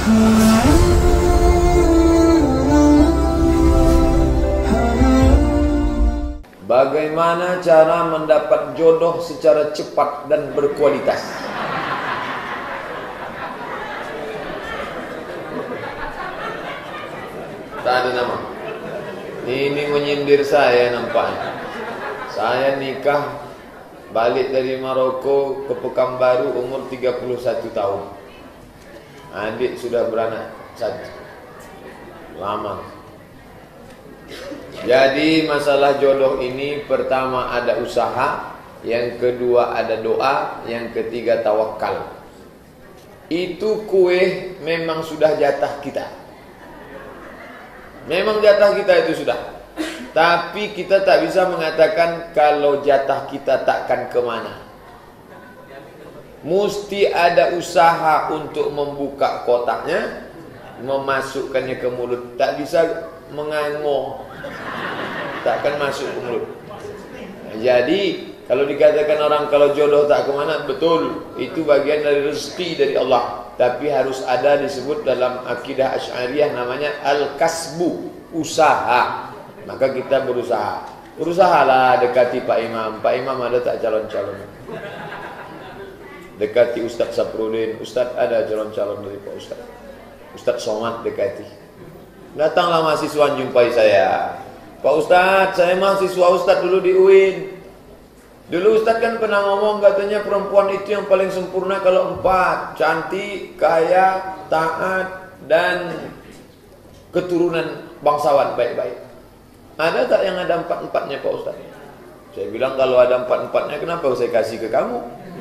Bagaimana cara mendapat jodoh secara cepat dan berkualitas? Tak ada nama. Ini menyindir saya nampaknya. Saya nikah balik dari Maroko ke Pekanbaru umur 31 tahun. Adik sudah beranak satu. Lama. Jadi masalah jodoh ini pertama ada usaha, yang kedua ada doa, yang ketiga tawakal. Itu kue memang sudah jatah kita. Memang jatah kita itu sudah. Tapi kita tak bisa mengatakan kalau jatah kita takkan kemana. Mesti ada usaha untuk membuka kotaknya, memasukkannya ke mulut. Tak bisa mengangoh, takkan masuk ke mulut. Jadi kalau dikatakan orang kalau jodoh tak kemana, betul, itu bagian dari rezeki dari Allah. Tapi harus ada disebut dalam akidah Asy'ariyah namanya al-kasbu, usaha. Maka kita berusaha. Berusahalah dekati Pak Imam. Pak Imam ada tak calon-calon? Dekati Ustaz Saprudin. Ustaz ada calon-calon dari Pak Ustaz. Ustaz Somad dekati. Datanglah mahasiswa jumpai saya. Pak Ustaz, saya mahasiswa Ustaz dulu di UIN. Dulu Ustaz kan pernah ngomong katanya perempuan itu yang paling sempurna kalau 4. Cantik, kaya, taat, dan keturunan bangsawan baik-baik. Ada tak yang ada 4-4-nya Pak Ustaz? Saya bilang kalau ada 4-4-nya kenapa saya kasih ke kamu?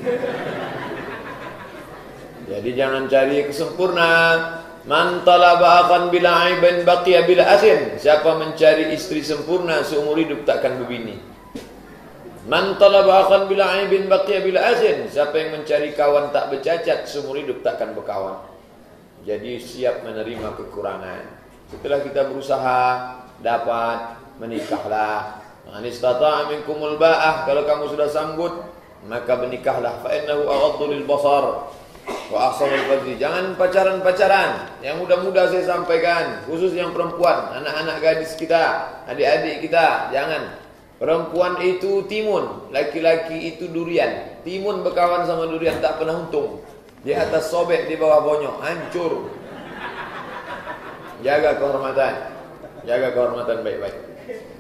Jadi jangan cari kesempurnaan. Man talaba akhan bila aibin baqiya bila asin. Siapa mencari istri sempurna seumur hidup takkan berbini. Man talaba akhan bila aibin baqiya bila asin. Siapa yang mencari kawan tak bercacat seumur hidup takkan berkawan. Jadi siap menerima kekurangan. Setelah kita berusaha dapat, menikahlah. Man istata'a minkumul ba'ah. Kalau kamu sudah sanggup, maka menikahlah. Fa innahu aghaddu lil basar wa ahsanul farji. Jangan pacaran-pacaran. Yang muda-muda saya sampaikan, khusus yang perempuan, anak-anak gadis kita, adik-adik kita, jangan. Perempuan itu timun, laki-laki itu durian. Timun berkawan sama durian tak pernah untung. Di atas sobek, di bawah bonyok, hancur. Jaga kehormatan. Jaga kehormatan baik-baik.